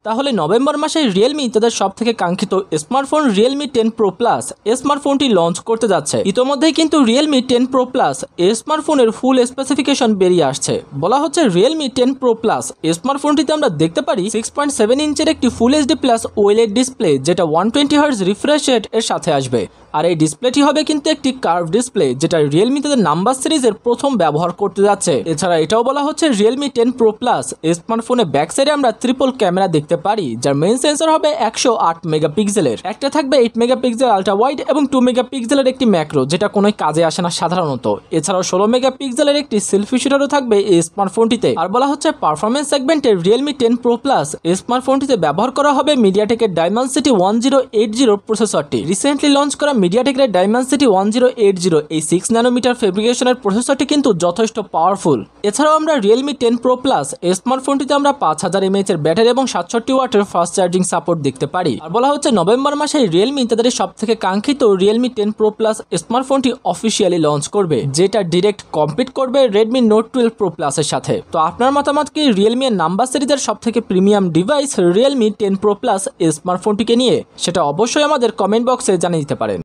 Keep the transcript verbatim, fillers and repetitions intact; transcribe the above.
তাহলে নভেম্বর মাসে রিয়েলমি তাদের সবথেকে কাঙ্ক্ষিত smartphone Realme ten pro plus স্মার্টফোনটি লঞ্চ করতে যাচ্ছে। ইতোমধ্যেই কিন্তু রিয়েলমি টেন প্রো প্লাস স্মার্টফোনের ফুল স্পেসিফিকেশন বেরিয়ে আসছে। বলা হচ্ছে রিয়েলমি টেন প্রো প্লাস স্মার্টফোনটিতে আমরা দেখতে পারি সিক্স পয়েন্ট সেভেন ইঞ্চের একটি full HD plus OLED display, যেটা one twenty hertz refresh rate এর সাথে আসবে। আর এই ডিসপ্লেটি হবে কিন্তু একটি কার্ভ ডিসপ্লে, যেটা রিয়েলমি তাদের নাম্বার সিরিজের প্রথম ব্যবহার করতে যাচ্ছে। এছাড়া এটাও বলা হচ্ছে রিয়েলমি টেন প্রো প্লাস স্মার্টফোনে ব্যাক সাইডে আমরা ট্রিপল ক্যামেরা দেখতে পারি, যার মেইন সেন্সর হবে একশো আট মেগাপিক্সেলের। একটা থাকবে এইট মেগাপিক্সেল আলট্রা ওয়াইড এবং টু মেগাপিক্সেলের একটি ম্যাক্রো, যেটা কোনো কাজে আসে না সাধারণত। এছাড়াও ষোলো মেগাপিক্সেলের একটি সেলফি শুটারও থাকবে এই স্মার্টফোনটিতে। আর বলা হচ্ছে পারফরমেন্স সেগমেন্টে রিয়েলমি টেন প্রো প্লাস স্মার্টফোনটিতে ব্যবহার করা হবে মিডিয়াটেকের Dimensity one zero eight zero প্রসেসরটি। রিসেন্টলি লঞ্চ করা মিডিয়াটেকের Dimensity one zero eight zero এই সিক্স ন্যানোমিটার ফেব্রিকেশনের প্রসেসরটি কিন্তু যথেষ্ট পাওয়ারফুল। এছাড়াও আমরা রিয়েলমি টেন প্রো প্লাস স্মার্টফোনটিতে আমরা পাঁচ হাজার এমএএইচ এর ব্যাটারি এবং সাতষট্টি ওয়াটের ফাস্ট চার্জিং সাপোর্ট দেখতে পারি। আর বলা হচ্ছে নভেম্বর মাসে রিয়েলমি তাদের সব থেকে কাঙ্ক্ষিত রিয়েলমি টেন প্রো প্লাস স্মার্টফোনটি অফিসিয়ালি লঞ্চ করবে, যেটা ডিরেক্ট কম্পিট করবে Redmi note twelve pro plus এর সাথে। তো আপনার মতামত কি রিয়েলমি এর নাম্বার সিরিজের সব থেকে premium device Realme ten pro plus স্মার্টফোনটিকে নিয়ে? সেটা অবশ্যই আমাদের কমেন্ট বক্সে জানিয়ে দিতে পারেন।